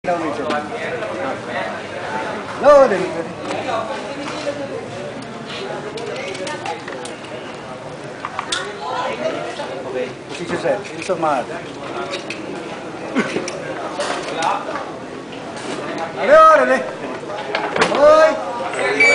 Down it. No, then. Okay, position set. Into mat. Dale, dale. Hoy.